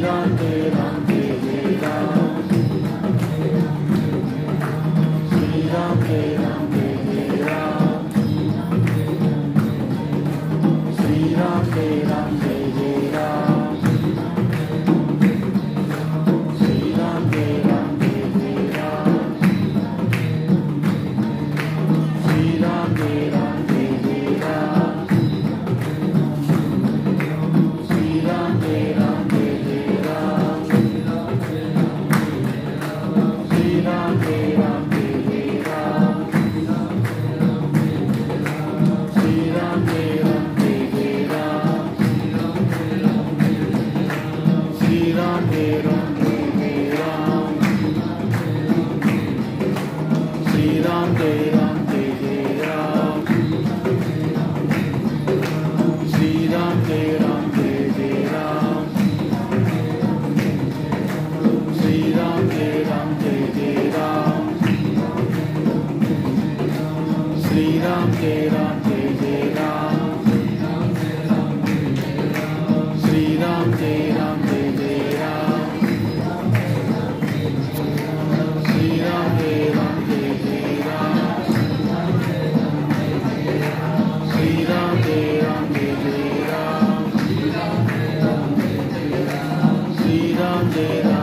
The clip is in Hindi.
राम जय जय राम। श्री राम जय जय राम। श्री राम जय जय राम। श्री राम जय जय राम। श्री राम जय जय राम। श्री राम जय जय राम। श्री राम जय जय राम। श्री राम जय जय राम। श्री राम जय जय राम। श्री राम जय जय राम। श्री राम जय जय राम। श्री राम जय जय राम। श्री राम जय जय राम। श्री राम जय जय राम। श्री राम जय जय राम। श्री राम जय जय राम। श्री राम जय